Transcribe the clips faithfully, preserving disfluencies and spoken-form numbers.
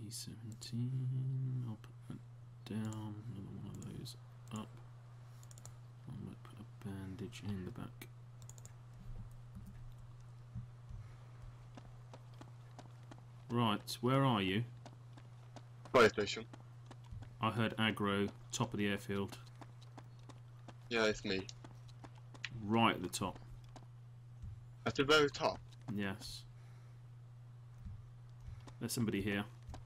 B seventeen, I'll put that down, another one of those up. I might put a bandage in the back. Right, where are you? Fire station. I heard aggro, top of the airfield. Yeah, it's me. Right at the top. At the very top. Yes. There's somebody here.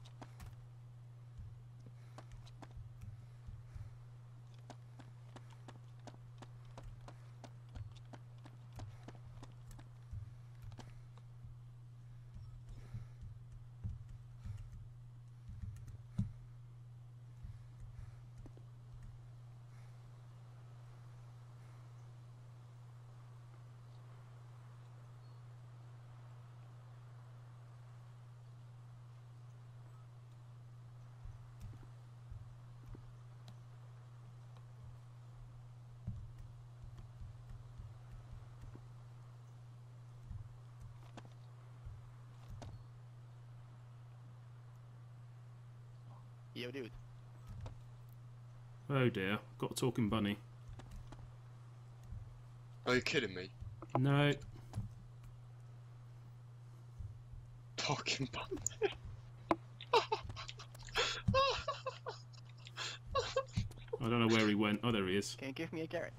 Yo, dude. Oh dear, got a talking bunny. Are you kidding me? No. Talking bunny. I don't know where he went. Oh, there he is. Can you give me a carrot?